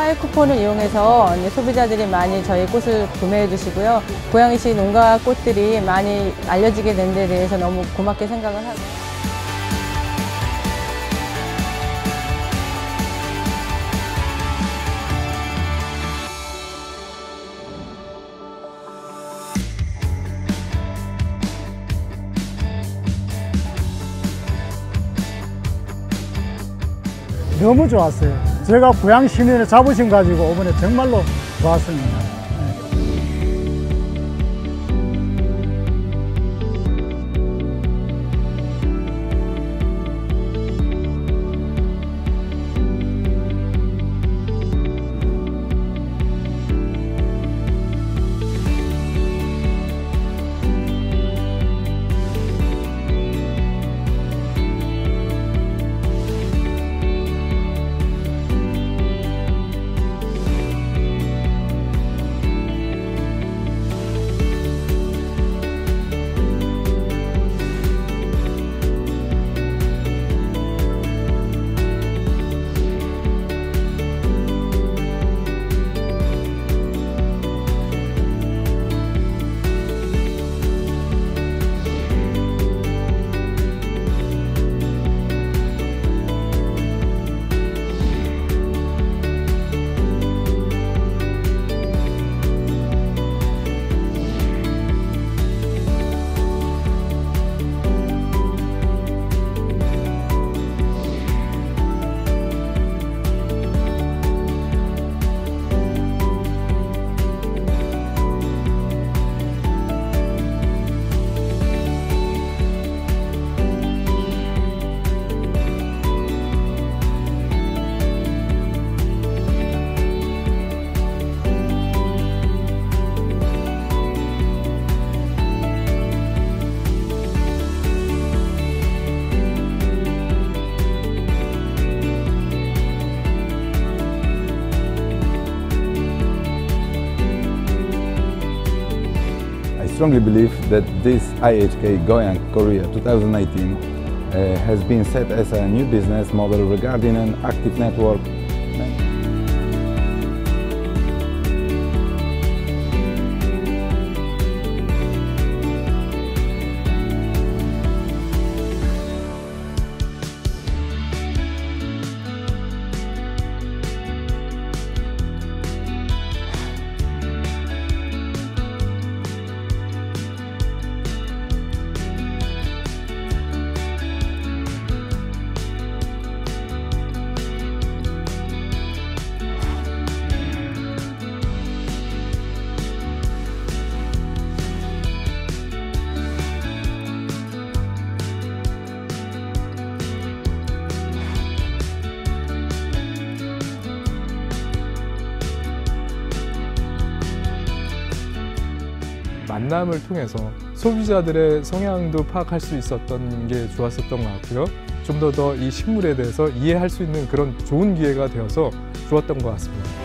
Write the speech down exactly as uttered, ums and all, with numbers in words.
하이 쿠폰을 이용해서 소비자들이 많이 저희 꽃을 구매해 주시고요. 고양시 농가 꽃들이 많이 알려지게 된 데 대해서 너무 고맙게 생각을 하고. 너무 좋았어요. 제가 고향 시민의 자부심 가지고 이번에 정말로 좋았습니다. I strongly believe that this I H K Goyang Korea twenty nineteen uh, has been set as a new business model regarding an active network. 만남을 통해서 소비자들의 성향도 파악할 수 있었던 게 좋았었던 것 같고요. 좀 더 더 이 식물에 대해서 이해할 수 있는 그런 좋은 기회가 되어서 좋았던 것 같습니다.